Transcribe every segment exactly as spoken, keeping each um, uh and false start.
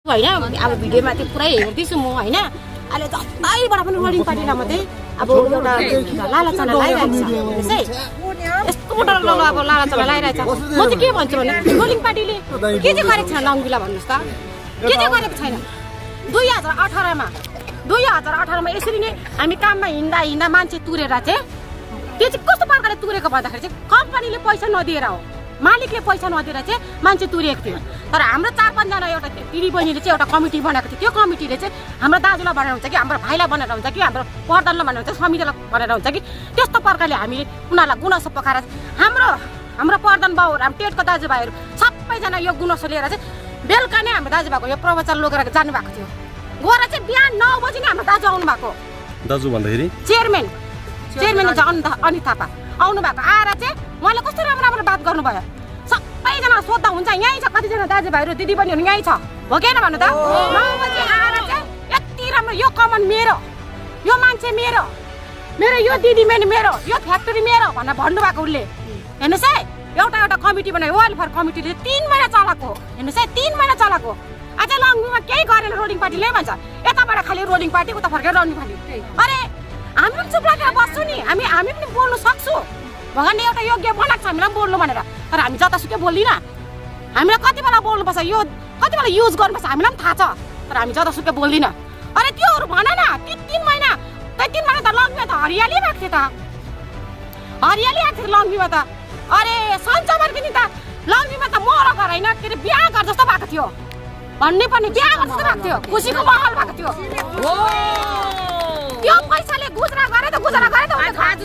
होइन अब भिडियोमा त्यो पुरै हेर्दैछु म होइन अहिले जतैबाट पनि रोलिङ पार्टीलाई मात्रै अब एउटा लालाचना लगाइरहेको छ हेर्नुहोस् है यस्तो मोटो अब लालाचना लगाइरहेछ म चाहिँ के भन्छु भने रोलिङ पार्टीले के चाहिँ गरेको छैन लङ्गुला भन्नुहोस् त के चाहिँ गरेको छैन दुई हजार अठारमा दुई हजार अठारमा यसरी नै हामी काममा हिँड्दा हिँड्दा मान्छे तुरेर चाहिँ त्यो चाहिँ कस्तो प्रकारले तुरेको भन्दाखेरि चाहिँ कम्पनीले पैसा नदिएर हो मालिकले पैसा नदिएर चाहिँ मान्छे तुरेको थियो तर हाम्रो चार पाँचजना एउटा दिदी बहिनीले चाहिँ एउटा कमिटी बनाएको थियो त्यो कमिटीले चाहिँ हाम्रो दाजुलाई भनेर हुन्छ कि हाम्रो भाइलाई भनेर हुन्छ कि हाम्रो प्रधानलाई भनेर हुन्छ समितिलाई भनेर हुन्छ कि त्यस्तो प्रकारले हामीले उनीहरूलाई गुनासो पकाएर हाम्रो हाम्रो प्रधान बाउहरू हाम्रो टेटको दाजुभाइहरू सबैजना यो गुनासो लिएर चाहिँ बेलुका नै हाम्रो दाजुभाइको यो प्रवचन लगेर जानुभएको थियो गएर चाहिँ बिहान नौ बजी नै हाम्रो दाजु आउनु भएको दाजु भन्दाखेरि चेयरम्यान चेयरम्यान हुन्छ अनित थापा आउनु भएको आएर चाहिँ उहाँले कस्तो राम्रो राम्रो बात गर्नुभयो सबैजना सोद्धा हुन्छ यहीँ छ कतिजना दाजुभाइहरू दिदीबहिनीहरू यहीँ छ हो कि भन्नु त नौ बजी आएर चाहिँ यति राम्रो यो कमान मेरो यो मान्छे मेरो मेरो यो दिदी मेरो मेरो यो फ्याक्ट्री मेरो भनेर भन्नुभएको उसले हेर्नुहोस् है एउटा एउटा कमिटी बनायो वेलफेयर कमिटीले तिन महिना चलाएको हेर्नुहोस् है तिन महिना चलाएको अझै लङ्गुमा केही गरेन रोलिङ पार्टीले भन्छ यताबाट खालि रोलिङ पार्टी उता फर्केर रोलिङ पार्टी अरे हामी पनि चुप लागेर बस्छु नि हामी हामी पनि बोल्नु सक्छु भगवान्ले एउटा योग्य बनाएको छ हामीलाई पनि बोल्नु भनेर तर हामी जतासुकै बोल्दिनँ हामीलाई कति बेला बोल्नुपर्छ यो कति बेला युज गर्नुपर्छ हामीलाई पनि थाहा छ तर हामी जतासुकै बोल्दिनँ अरे त्योहरू भन न तिन तिन महिना त्यो तिन महिना त लङ्गीमा त हरियाली भएको थियो त हरियाली आएको थियो लङ्गीमा त अरे सन्चबार पनि त लङ्गीमा त मर घर होइन के अरे बिहा घर जस्तो भएको थियो भन्ने पनि बिहा घर जस्तो भएको थियो खुसीको माहौल भएको थियो त्यो पैसाले गुजरा गरे त गुजरा गरे त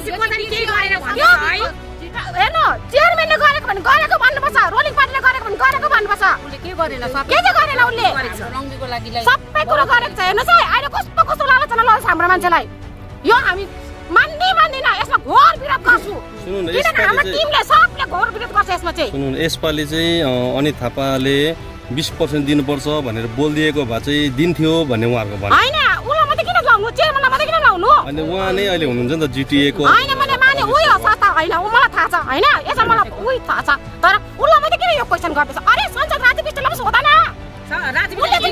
हेर्नु चेयरम्यानले गरेको भने गरेको भन्नुपर्छ रोलिङ पार्टीले गरेको भने गरेको भन्नुपर्छ उसले के गरेन के चाहिँ गरेन उसले रङ्गीको लागि सबै कुरो गरेको छ हेर्नुहोस् है अहिले कस्तो कस्तो लालचना लगाउँछ हाम्रो मान्छेलाई यो हामी मान्ने मान्दिन यसमा घोर विरोध गर्छु किनभने हाम्रो टिमले सबले घोर विरोध गर्छ यसमा चाहिँ सुन्नु यसपालि चाहिँ अनित थापाले बीस पर्सेन्ट दिनुपर्छ भनेर बोलिदिएको भए चाहिँ दिन्थ्यो भन्ने उहाँहरूको भनाइ होइन उसलाई मात्रै किन लाउनु चेयरम्यानलाई मात्रै किन लाउनु अनि उहाँ नै अहिले हुनुहुन्छ नि त जिटिए को होइन मैले माने उही हो सस्ता होइन उ मलाई थाहा छ होइन यसमा मलाई उही थाहा छ तर उसलाई मात्रै किन यो क्वेसन गर्दैछ अरे संसद राजु विष्टलाई पनि सोध न राजु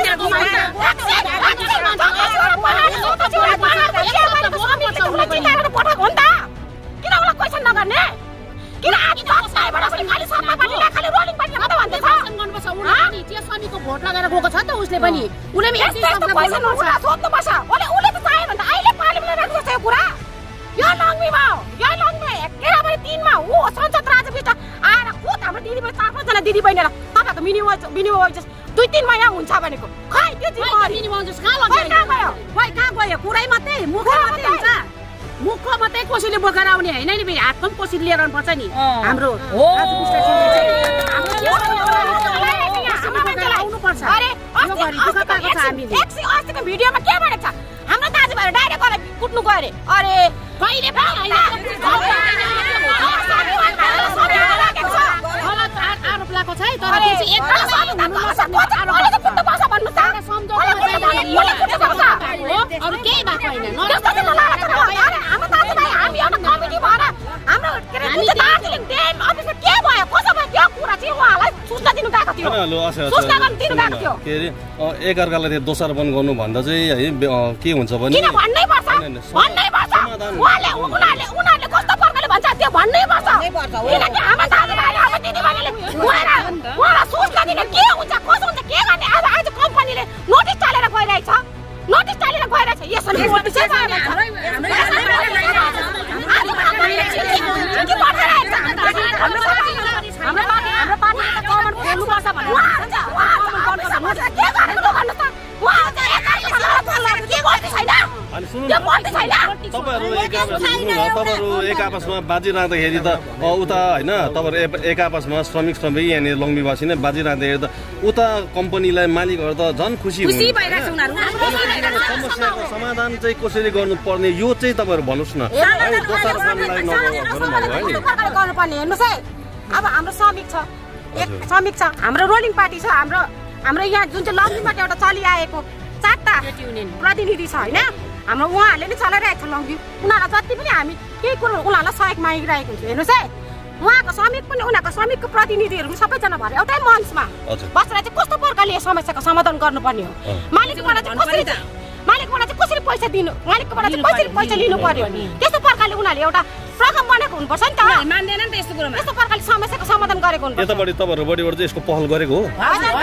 किन उसलाई क्वेसन नगर्ने किन आज दसैँबाट पनि खालि सबै पार्टीले खालि रोलिङ पार्टीले मात्रै भन्दैछ गर्नुपर्छ उनी त्यो समीको भोट लगाएर गएको छ त उसले पनि उले पनि यस्तो यस्तो क्वेसन सोध्नुपर्छ उसले उसले त चाह्यो भने त अहिले पार्लियामेन्टमा राख्नुपर्छ यो कुरा यो लङ्गीमा हो यो लङ्गीमा एघार तिनमा ऊ संसद राजु विष्ट आएर खुद हाम्रो दिदीबहिनी चार पाँचजना दिदीबहिनीलाई तपाईँहरूको मिनिमम मिनिमम दुई तिन महिना हुन्छ भनेको खै त्यो मिनिमम कहाँ गयो खै कहाँ गयो कुरै मात्रै मुख मात्रै हुन्छ मुख मात्रै कोसीले बोकेर आउने होइन नि हातमा पनि कोसी लिएर आउनुपर्छ नि हाम्रो आउनुपर्छ अस्तिको भिडियोमा के भनेको छ हाम्रो दाजुभाइहरू डाइरेक्ट गरेर कुट्नु गयो अरे अरे कहिले आरोप लागेको छ है तर अरू केही भएको होइन हामी एउटा कमिटी भएर हाम्रो के भयो कसो भयो त्यो कुरा चाहिँ उहाँलाई सूचना दिनु गएको थियो सूचना गर्नु दिनु गएको थियो के अरे एकअर्कालाई दोषारोपण गर्नु भन्दा चाहिँ है के हुन्छ भने किन भन्नै पर्छ भन्नै पर्छ उहाँले उनीहरूले उनीहरूले कस्तो प्रकारले भन्छ त्यो भन्नै पर्छ किनकि हाम्रो दाजुभाइले हाम्रो दिदीबहिनीले गएर उहाँलाई सूचना दिनु के हुन्छ कसो हुन्छ के गर्ने अब आज कम्पनीले नोटिस चालेर गइरहेछ नोटिस चालेर गइरहेछ यसरी नोटिस तपाईँहरू एक आपसमा बाजी राख्दाखेरि त उता होइन तपाईँहरू एक आपसमा श्रमिक श्रमिक यहाँनिर लङ्गीवासी नै बाजी राख्दाखेरि त उता कम्पनीलाई मालिकहरू त झन् खुसी समस्याको समाधान चाहिँ कसरी गर्नुपर्ने यो चाहिँ तपाईँहरू भन्नुहोस् न हेर्नुहोस् है अब हाम्रो श्रमिक छ एक श्रमिक छ हाम्रो रोलिङ पार्टी छ हाम्रो हाम्रो यहाँ जुन चाहिँ लङ्गीबाट एउटा चलिआएको चारवटा प्रतिनिधि छ होइन हाम्रो उहाँहरूले नै चलाइरहेको छ लङ्गी उनीहरूलाई जति पनि हामी केही कुरो उनीहरूलाई सहयोग मागिरहेको हुन्थ्यो हेर्नुहोस् है उहाँको श्रमिक पनि उनीहरूको श्रमिकको प्रतिनिधिहरू सबैजना भएर एउटै मञ्चमा बसेर चाहिँ कस्तो प्रकारले यो समस्याको समाधान गर्नुपर्ने हो मालिकबाट चाहिँ कसरी मालिकबाट चाहिँ कसरी पैसा दिनु मालिकबाट चाहिँ कसरी पैसा लिनु पर्यो त्यस्तो प्रकारले उनीहरूले एउटा प्रकम बनेको हुनुपर्छ नि त मान्दैन नि त यस्तो कुरोमा यस्तो प्रकारले समस्याको समाधान गरेको हुनुपर्छ यताबाट तपाईँहरू बडीबाट चाहिँ यसको पहल गरेको हो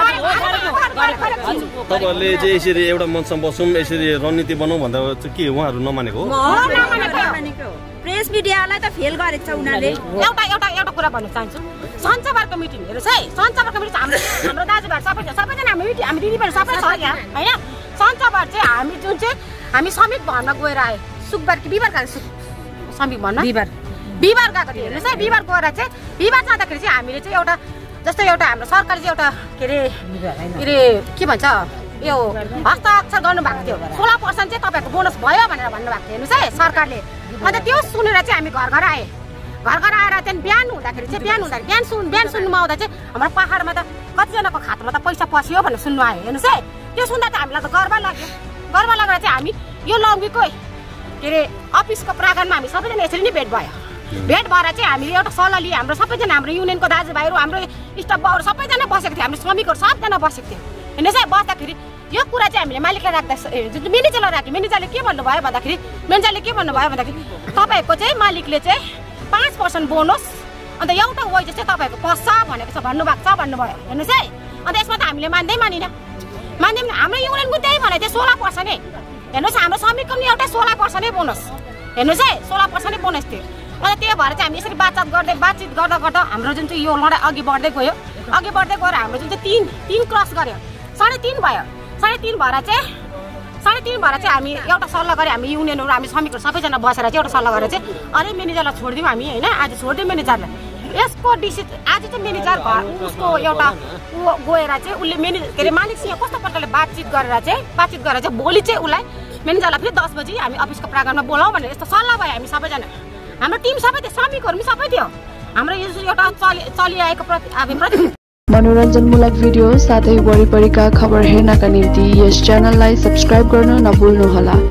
तपाईँहरूले चाहिँ यसरी एउटा मञ्चमा बसौँ यसरी रणनीति बनाऊ भन्दा चाहिँ के उहाँहरू नमानेको हो प्रेस मिडियालाई त फेल गरेको छ उनीहरूले एउटा एउटा एउटा कुरा भन्न चाहन्छु सञ्चबारको मिटिङ हेर्नुहोस् है सञ्चबारको मिटिङ हाम्रो हाम्रो दाजुभाइ सबैजना सबैजना हामी मिटिङ हामी दिदीबहिनी सबै छ यहाँ होइन सञ्चबार चाहिँ हामी जुन चाहिँ हामी श्रमिक भन्न गएर आयो सुकबार कि बिहिबार गएको श्रमिक भन्न बिहिबार बिहिबार गएको थियो हेर्नुहोस् है बिहिबार गएर चाहिँ बिहिबार जाँदाखेरि चाहिँ हामीले चाहिँ एउटा जस्तो एउटा हाम्रो सरकारले चाहिँ एउटा के अरे के अरे के भन्छ यो हस्ताक्षर गर्नुभएको थियो सोह्र पर्सेन्ट चाहिँ तपाईँको बोनस भयो भनेर भन्नुभएको थियो हेर्नुहोस् है सरकारले अन्त त्यो सुनेर चाहिँ हामी घर घर आएँ घर घर आएर चाहिँ बिहान हुँदाखेरि चाहिँ बिहान हुँदाखेरि बिहान सुन बिहान सुन्नुमा आउँदा चाहिँ हाम्रो पाहाडमा त कतिजनाको खातामा त पैसा पस्यो भनेर सुन्नु आयो हेर्नुहोस् है त्यो सुन्दा चाहिँ हामीलाई त गर्व लाग्यो गर्व लागेर चाहिँ हामी यो लङ्गीको के अरे अफिसको प्राङ्गणमा हामी सबैजना यसरी नै भेट भयो भेट भएर चाहिँ हामीले एउटा सल्लाह लिए हाम्रो सबैजना हाम्रो युनियनको दाजुभाइहरू हाम्रो स्टाफहरू सबैजना बसेको थियो हाम्रो श्रमिकहरू सबजना बसेको थियो हेर्नुहोस् है बस्दाखेरि यो कुरा चाहिँ हामीले मालिकलाई राख्दा जुन चाहिँ म्यानेजरलाई राख्यो म्यानेजरले के भन्नुभयो भन्दाखेरि म्यानेजरले के भन्नुभयो भन्दाखेरि तपाईँहरूको चाहिँ मालिकले चाहिँ पाँच पर्सेन्ट बोनस अन्त एउटा वेजेस चाहिँ तपाईँहरूको पस्छ भनेको छ भन्नुभएको छ भन्नुभयो हेर्नुहोस् है अन्त यसमा त हामीले मान्दै मानिन मान्दै हाम्रो युनियनको त्यही भने चाहिँ सोह्र पर्सेन्ट नै हेर्नुहोस् हाम्रो श्रमिकको पनि एउटै सोह्र पर्सेन्ट नै बोनस हेर्नुहोस् है सोह्र पर्सेन्ट नै बोनस थियो अन्त त्यही भएर चाहिँ हामी यसरी बातचात गर्दै बातचित गर्दा गर्दा हाम्रो जुन चाहिँ यो लडाइँ अघि बढ्दै गयो अघि बढ्दै गएर हाम्रो जुन चाहिँ तिन तिन क्रस गऱ्यो साढे तिन भयो साढे तिन भएर चाहिँ साढे तिन भएर चाहिँ हामी एउटा सल्लाह गऱ्यो हामी युनियनहरू हामी श्रमिकहरू सबैजना बसेर चाहिँ एउटा सल्लाह गरेर चाहिँ अरे म्यानेजरलाई छोडिदिउँ हामी होइन आज छोडिदिउँ म्यानेजरलाई यसको डिसिज आज चाहिँ म्यानेजर घर उसको एउटा गएर चाहिँ उसले म्यानेजर के अरे मालिकसँग कस्तो प्रकारले बातचित गरेर चाहिँ बातचित गरेर चाहिँ भोलि चाहिँ उसलाई म्यानेजरलाई फेरि दस बजी हामी अफिसको प्राङ्गणमा बोलाउँ भनेर यस्तो सल्लाह भयो हामी सबैजना हाम्रो टिम सबै थियो श्रमिकहरू पनि सबै थियो हाम्रो यो एउटा चलि चलिआएको प्रति प्रति मनोरञ्जनमूलक भिडियो साथै वरिपरिका खबर हेर्नका निम्ति यस च्यानललाई सब्स्क्राइब गर्न नभुल्नुहोला।